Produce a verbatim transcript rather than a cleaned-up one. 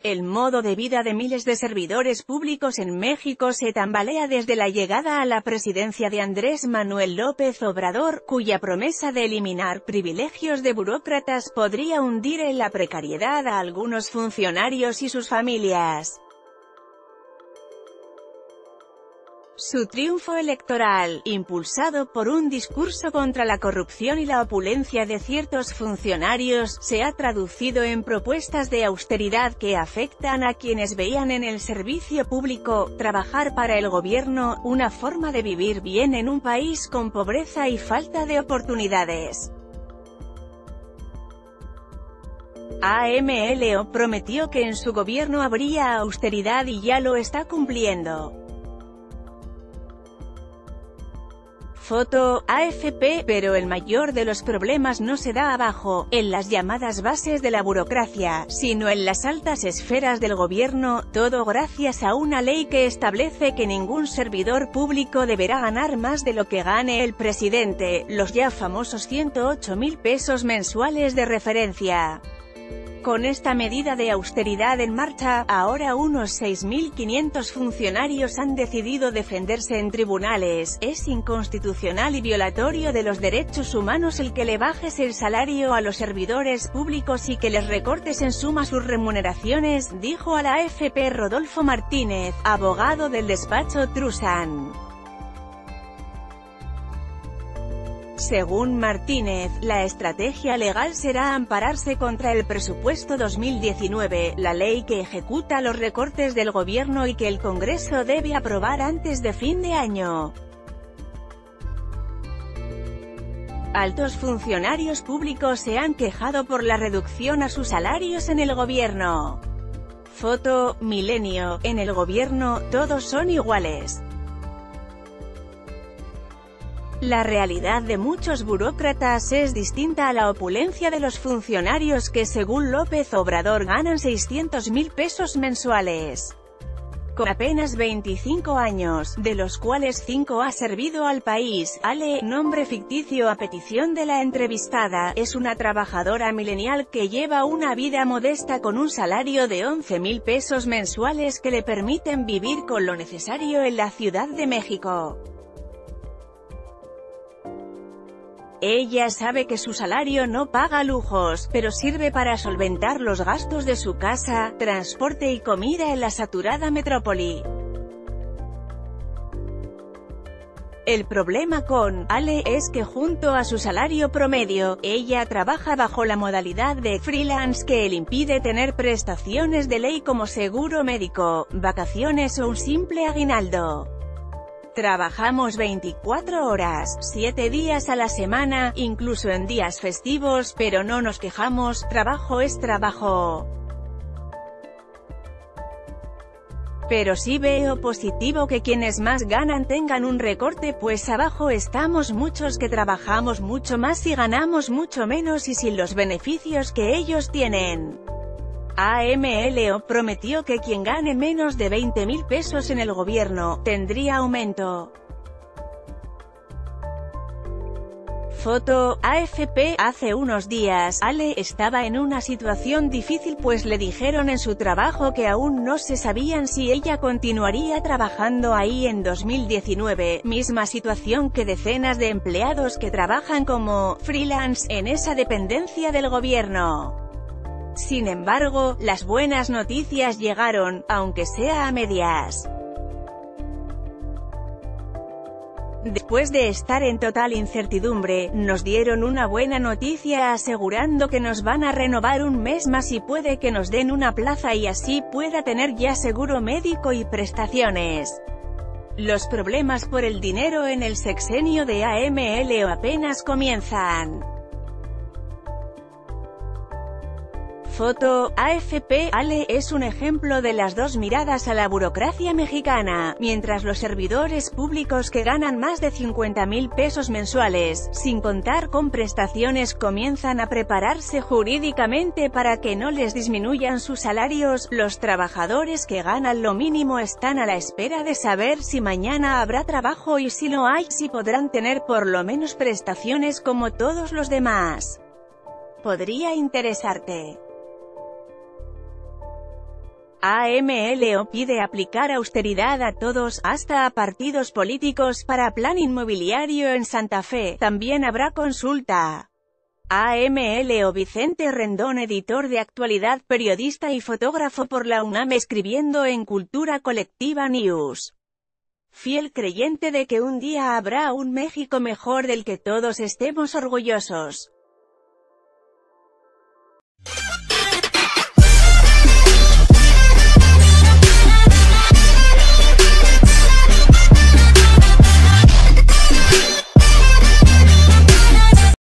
El modo de vida de miles de servidores públicos en México se tambalea desde la llegada a la presidencia de Andrés Manuel López Obrador, cuya promesa de eliminar privilegios de burócratas podría hundir en la precariedad a algunos funcionarios y sus familias. Su triunfo electoral, impulsado por un discurso contra la corrupción y la opulencia de ciertos funcionarios, se ha traducido en propuestas de austeridad que afectan a quienes veían en el servicio público, trabajar para el gobierno, una forma de vivir bien en un país con pobreza y falta de oportunidades. AMLO prometió que en su gobierno habría austeridad y ya lo está cumpliendo. Foto, A F P, pero el mayor de los problemas no se da abajo, en las llamadas bases de la burocracia, sino en las altas esferas del gobierno, todo gracias a una ley que establece que ningún servidor público deberá ganar más de lo que gane el presidente, los ya famosos ciento ocho mil pesos mensuales de referencia. Con esta medida de austeridad en marcha, ahora unos seis mil quinientos funcionarios han decidido defenderse en tribunales. Es inconstitucional y violatorio de los derechos humanos el que le bajes el salario a los servidores públicos y que les recortes en suma sus remuneraciones, dijo a la A F P Rodolfo Martínez, abogado del despacho Trusan. Según Martínez, la estrategia legal será ampararse contra el presupuesto dos mil diecinueve, la ley que ejecuta los recortes del gobierno y que el Congreso debe aprobar antes de fin de año. Altos funcionarios públicos se han quejado por la reducción a sus salarios en el gobierno. Foto, Milenio, en el gobierno, todos son iguales. La realidad de muchos burócratas es distinta a la opulencia de los funcionarios que según López Obrador ganan seiscientos mil pesos mensuales. Con apenas veinticinco años, de los cuales cinco ha servido al país, Ale, nombre ficticio a petición de la entrevistada, es una trabajadora millennial que lleva una vida modesta con un salario de once mil pesos mensuales que le permiten vivir con lo necesario en la Ciudad de México. Ella sabe que su salario no paga lujos, pero sirve para solventar los gastos de su casa, transporte y comida en la saturada metrópoli. El problema con Ale es que junto a su salario promedio, ella trabaja bajo la modalidad de freelance que le impide tener prestaciones de ley como seguro médico, vacaciones o un simple aguinaldo. Trabajamos veinticuatro horas, siete días a la semana, incluso en días festivos, pero no nos quejamos, trabajo es trabajo. Pero sí veo positivo que quienes más ganan tengan un recorte, pues abajo estamos muchos que trabajamos mucho más y ganamos mucho menos y sin los beneficios que ellos tienen. AMLO prometió que quien gane menos de veinte mil pesos en el gobierno, tendría aumento. Foto, A F P, hace unos días, Ale estaba en una situación difícil pues le dijeron en su trabajo que aún no se sabían si ella continuaría trabajando ahí en dos mil diecinueve, misma situación que decenas de empleados que trabajan como freelance en esa dependencia del gobierno. Sin embargo, las buenas noticias llegaron, aunque sea a medias. Después de estar en total incertidumbre, nos dieron una buena noticia asegurando que nos van a renovar un mes más y puede que nos den una plaza y así pueda tener ya seguro médico y prestaciones. Los problemas por el dinero en el sexenio de AMLO apenas comienzan. Foto, A F P, Ale es un ejemplo de las dos miradas a la burocracia mexicana, mientras los servidores públicos que ganan más de cincuenta mil pesos mensuales, sin contar con prestaciones comienzan a prepararse jurídicamente para que no les disminuyan sus salarios, los trabajadores que ganan lo mínimo están a la espera de saber si mañana habrá trabajo y si no hay, si podrán tener por lo menos prestaciones como todos los demás. Podría interesarte. AMLO pide aplicar austeridad a todos, hasta a partidos políticos, para plan inmobiliario en Santa Fe. También habrá consulta. AMLO Vicente Rendón, editor de Actualidad, periodista y fotógrafo por la UNAM, escribiendo en Cultura Colectiva News. Fiel creyente de que un día habrá un México mejor del que todos estemos orgullosos.